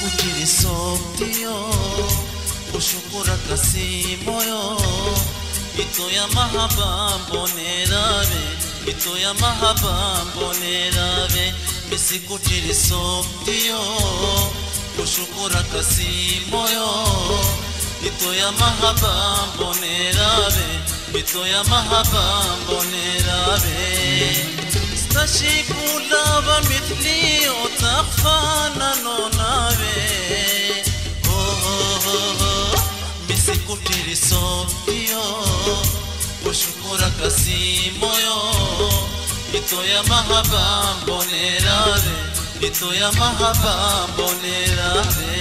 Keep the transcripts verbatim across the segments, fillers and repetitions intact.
Misikutiri soptiyo kushukura kasi moyo ito ya mahaba mbonerabe ito ya mahaba mbonerabe misikutiri soptiyo kushukura kasi moyo ito ya mahaba mbonerabe ito ya mahaba mbonerabe Tashikula mithli otakfana nonabe oh oh oh misikutiri soptiyo kushukura kasi moyo ito ya mahaba mbonerabe ito ya mahaba mbonerabe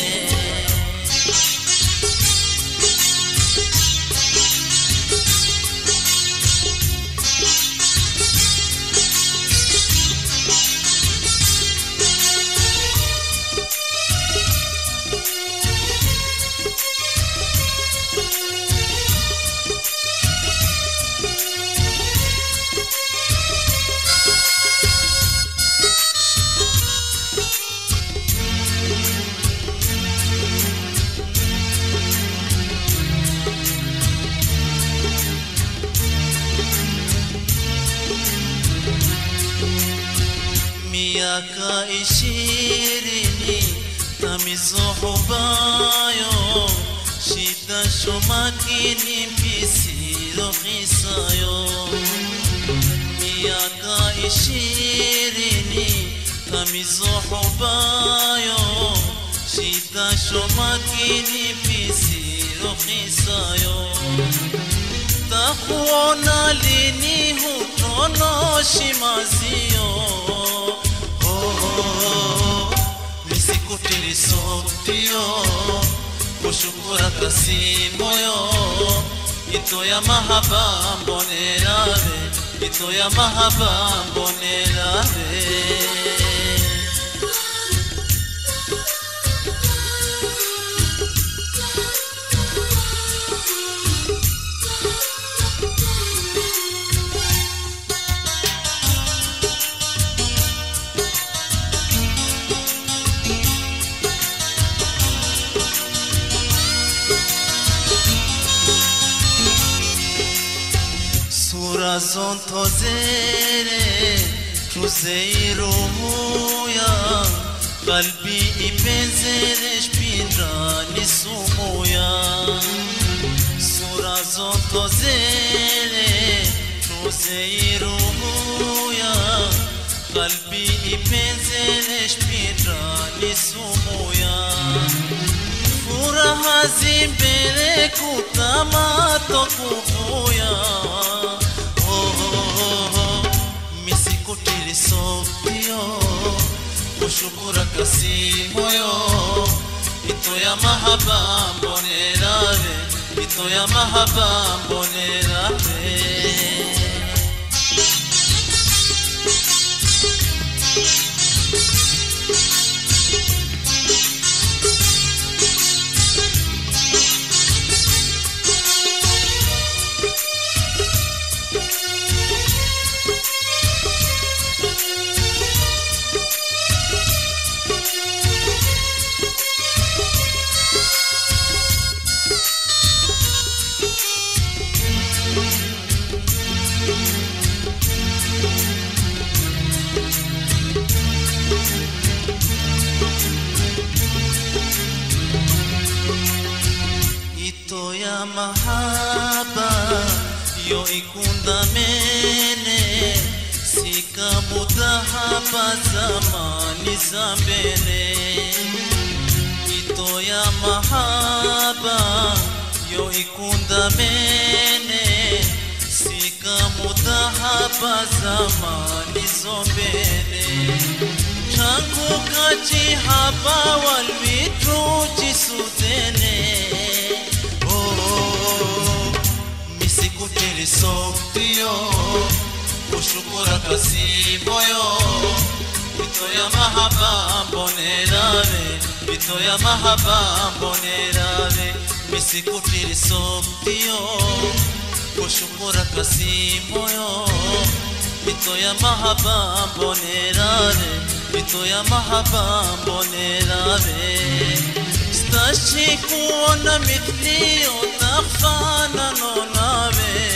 Miaka ishirini tamizohubayo shida shomakini mpisilo kisayo Miaka ishirini tamizohubayo shida shomakini mpisilo kisayo Takuona lini hutono shimazio Misikutiri soptiyo kushukura kasi moyo ito ya mahaba mbonerabe ito ya mahaba mbonerabe Corazón tozere Truzeiru muya Kalbi ipenzere Shpindrani sumuya Corazón tozere Truzeiru muya Kalbi ipenzere Shpindrani sumuya Furaha zimbere kutama tokuvuya Misikutiri soptiyo kushukura kasi moyo ito ya mahaba mbonerabe ito ya mahaba mbonerabe Mahaba yo ikunda mene sika mudahaba zamani zambele ito ya mahaba yo ikunda mene sika mudahaba zamani zombele changu kachi haba walmitru jisutene Misikutiri soptiyo kushukura kasi moyo ito ya mahaba mbonerabe ito ya mahaba mbonerabe Misikutiri soptiyo kushukura kasi moyo ito ya mahaba mbonerabe Ito ya mahaba mbonelave Stashi kuona mithlio takfana nonawe